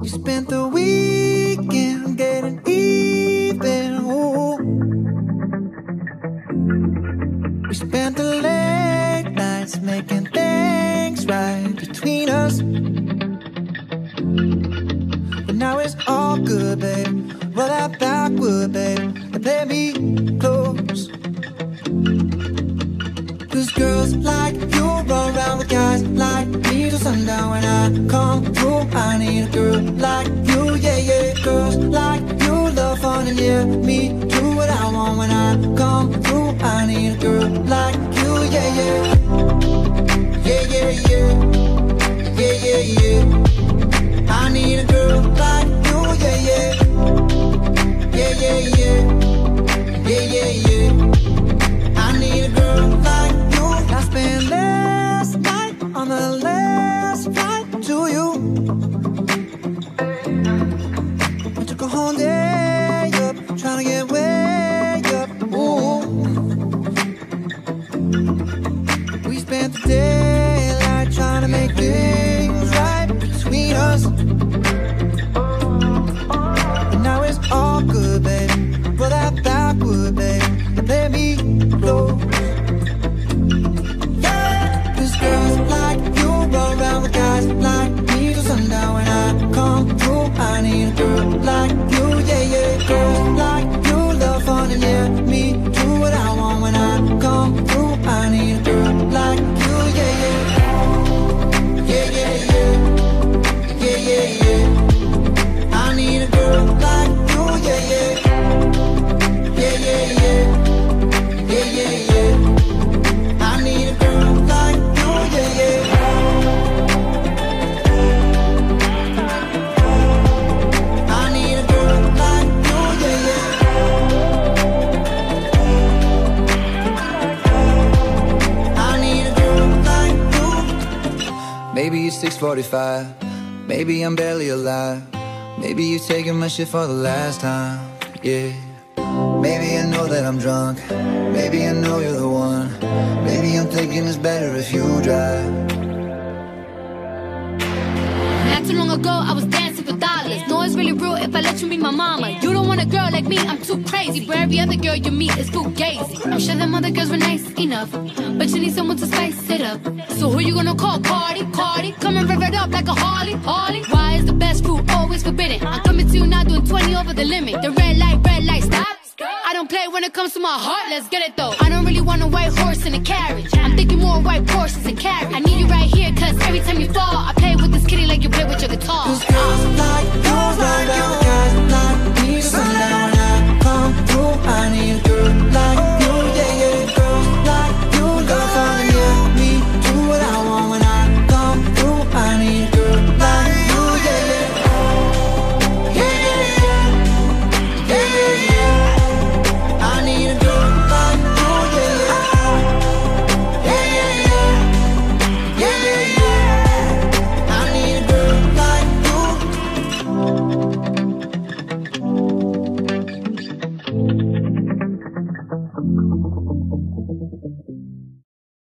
We spent the weekend getting even. Ooh. We spent the late nights making things right between us. But now it's all good, babe. Roll that backward, babe, and play me close. Cause girls like you run around with guys like me till sundown. When I come through, I need a girl like you, yeah, yeah. Girls like you love fun and yeah, me do what I want. When I come through, I need a girl like you, yeah, yeah. Yeah, yeah, yeah. Yeah, yeah, yeah. I need a girl like you, yeah, yeah. Yeah, yeah, yeah. Yeah, yeah, yeah. I need a girl like you. I spent last night on the last flight to you. I took a whole day up, trying to get way up. Ooh. We spent the daylight trying to make things right between us. And now it's all good, babe. Roll that backward, babe, and play me close. Girls like you roll around with guys like me till sundown. When I come through, I need a girl like you, yeah, yeah. Girls like you love fun and yeah, me do what I want. When I come through, I need a girl like you, yeah, yeah. Yeah, yeah, yeah. Yeah, yeah, yeah. I need a girl like you, yeah, yeah. Yeah, yeah, yeah. Yeah, yeah, yeah. I need a girl like you, yeah, yeah. I need a girl like you, yeah, yeah. I need a girl like you. Maybe it's 6:45. Maybe I'm barely alive. Maybe you're taking my shit for the last time, yeah. Maybe I know that I'm drunk. Maybe I know you're the one. Maybe I'm thinking it's better if you drive. Not too long ago, I was dancing for dollars. No, it's really real if I let you meet my mama. You don't want a girl like me, I'm too crazy. Where every other girl you meet is fugazi. I'm sure them other girls were nice enough, but you need someone to spice it up. So who you gonna call? Cardi, Cardi. Come and rev it up like a Harley, Harley. Why is the best fruit always forbidden? I'm coming to you now doing 20 over the limit. The red light, stop. I don't play when it comes to my heart, let's get it though. I don't really want a white horse in a carriage. I'm thinking more white horses and carriage. I need you right here, cause every time you fall, I play with this kitty like you play with your guitar.